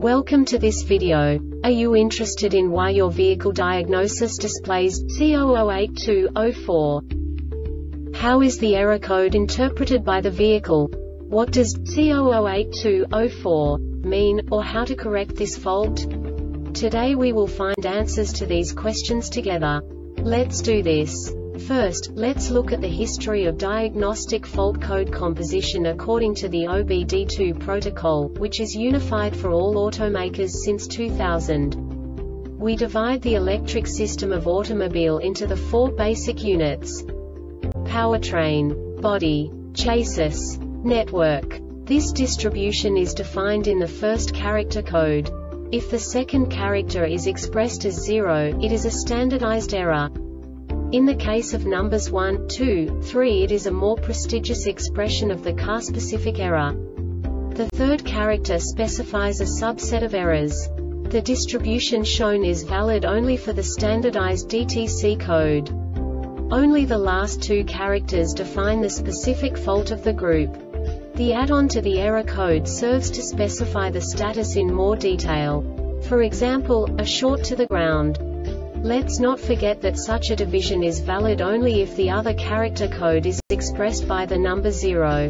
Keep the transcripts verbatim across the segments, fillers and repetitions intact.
Welcome to this video. Are you interested in why your vehicle diagnosis displays C zero zero eight two zero four? How is the error code interpreted by the vehicle? What does C zero zero eight two zero four mean, or how to correct this fault? Today we will find answers to these questions together. Let's do this. First, let's look at the history of diagnostic fault code composition according to the O B D two protocol, which is unified for all automakers since two thousand. We divide the electric system of automobile into the four basic units: powertrain, body, chassis, network. This distribution is defined in the first character code. If the second character is expressed as zero, it is a standardized error. In the case of numbers one, two, three, it is a more prestigious expression of the car-specific error. The third character specifies a subset of errors. The distribution shown is valid only for the standardized D T C code. Only the last two characters define the specific fault of the group. The add-on to the error code serves to specify the status in more detail. For example, a short to the ground. Let's not forget that such a division is valid only if the other character code is expressed by the number zero.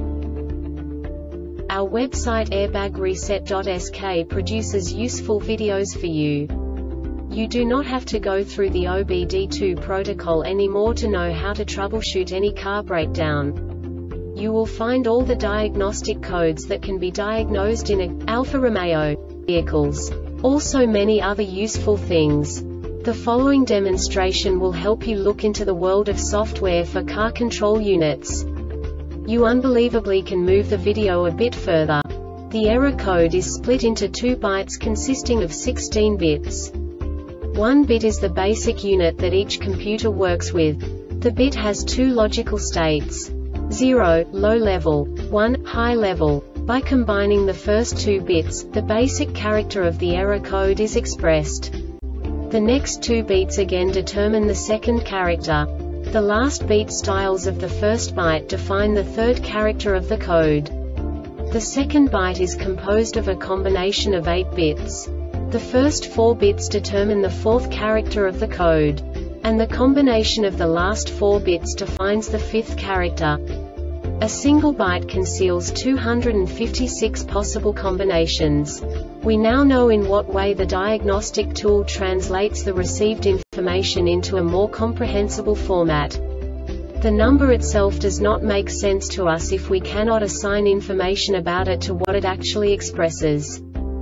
Our website airbag reset dot S K produces useful videos for you. You do not have to go through the O B D two protocol anymore to know how to troubleshoot any car breakdown. You will find all the diagnostic codes that can be diagnosed in a Alfa Romeo vehicles. Also many other useful things. The following demonstration will help you look into the world of software for car control units. You unbelievably can move the video a bit further. The error code is split into two bytes consisting of sixteen bits. One bit is the basic unit that each computer works with. The bit has two logical states: zero, low level, one, high level. By combining the first two bits, the basic character of the error code is expressed. The next two beats again determine the second character. The last beat styles of the first byte define the third character of the code. The second byte is composed of a combination of eight bits. The first four bits determine the fourth character of the code. And the combination of the last four bits defines the fifth character. A single byte conceals two hundred fifty-six possible combinations. We now know in what way the diagnostic tool translates the received information into a more comprehensible format. The number itself does not make sense to us if we cannot assign information about it to what it actually expresses.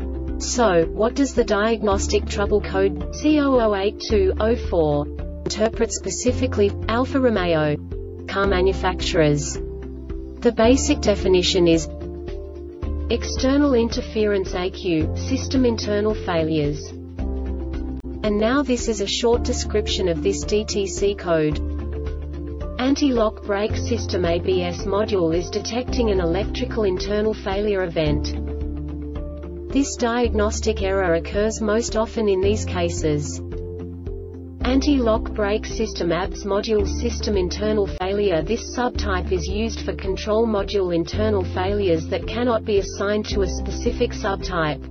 So, what does the diagnostic trouble code C zero zero eight two zero four interpret specifically for Alfa Romeo car manufacturers? The basic definition is external interference A Q, system internal failures. And now this is a short description of this D T C code. Anti-lock brake system A B S module is detecting an electrical internal failure event. This diagnostic error occurs most often in these cases: anti-lock brake system A B S module system internal failure. This subtype is used for control module internal failures that cannot be assigned to a specific subtype.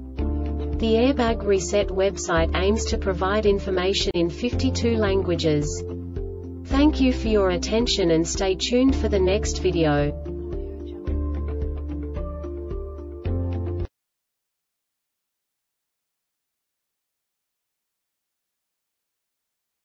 The Airbag Reset website aims to provide information in fifty-two languages. Thank you for your attention and stay tuned for the next video.